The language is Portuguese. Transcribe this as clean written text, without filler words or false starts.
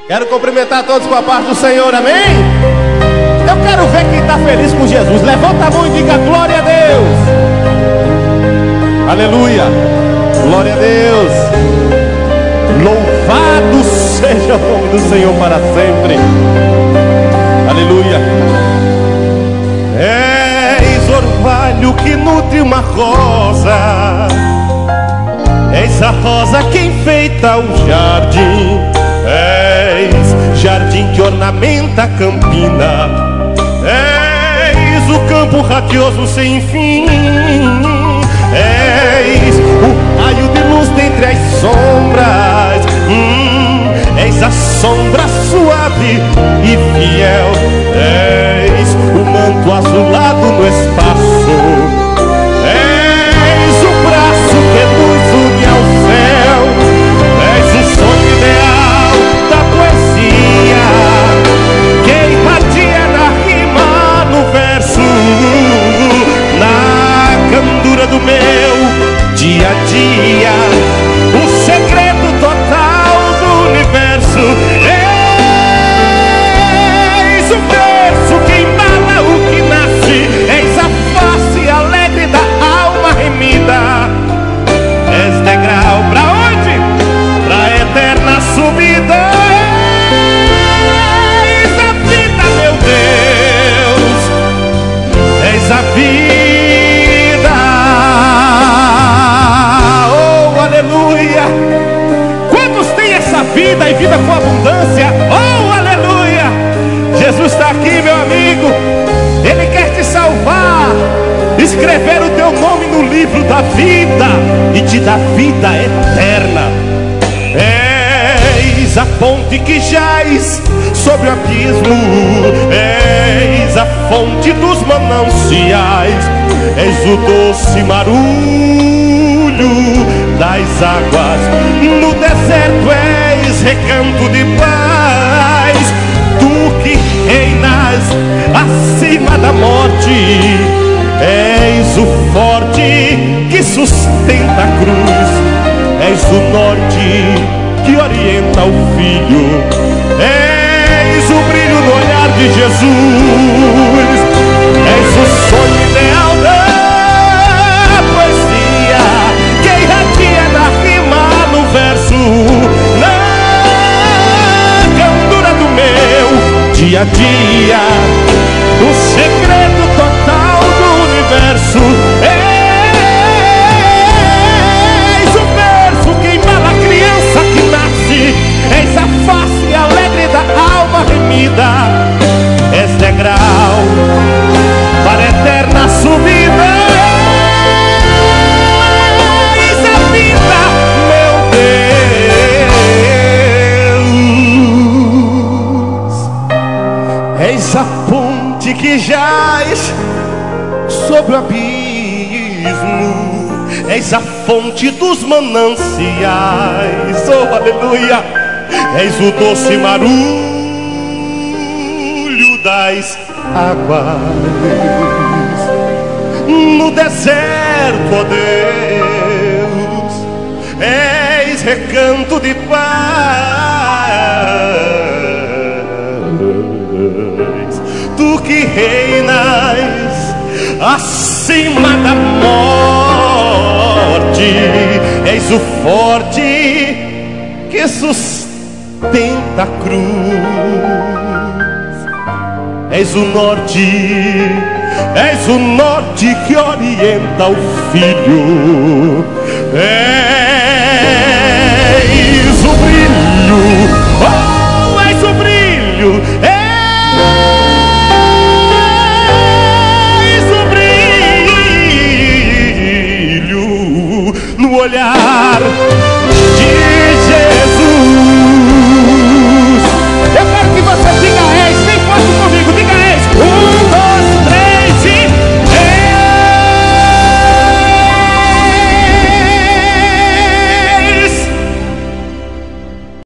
Quero cumprimentar todos com a paz do Senhor, amém? Eu quero ver quem está feliz com Jesus. Levanta a mão e diga glória a Deus. Aleluia, glória a Deus. Louvado seja o nome do Senhor para sempre. Aleluia. Eis orvalho que nutre uma rosa, eis a rosa que enfeita o jardim, eis jardim que ornamenta a campina, eis o campo radioso sem fim, eis o raio de luz dentre as sombras, eis a sombra suave e fiel, eis o manto azulado no espaço, eis o braço que nos une ao céu, eis o sonho ideal da poesia, que irradia na rima, no verso, na candura do meu dia a dia, o segredo total do universo. Eis o verso que embala o que nasce, eis a face alegre da alma remida, és degrau pra onde? Pra eterna subida. Eis a vida, meu Deus, eis a vida. Oh, aleluia. Quantos têm essa vida e vida com abundância? Oh, aleluia. Jesus está aqui, meu amigo. Ele quer te salvar, escrever o teu nome no livro da vida e te dar vida eterna. Eis a ponte que jaz sobre o abismo, eis a fonte dos mananciais, eis o doce marulho das águas, no deserto eis recanto de paz, tu que reinas acima da morte, eis o forte que sustenta a cruz, eis o norte que orienta o filho, eis o brilho no olhar de Jesus, eis o sonho ideal da poesia, que irradia na rima, no verso, na candura do meu dia a dia, o segredo total do universo. Eis o verso que embala a criança que nasce, eis a face alegre da alma remida, és degrau para a eterna subida. Eis a vida, meu Deus, eis a ponte que jaz sobre o abismo, eis a fonte dos mananciais, oh aleluia, eis o doce marulho das águas, no deserto, ó Deus, eis recanto de paz, tu que reinas acima da morte, eis o forte que sustenta a cruz, eis o norte que orienta o filho,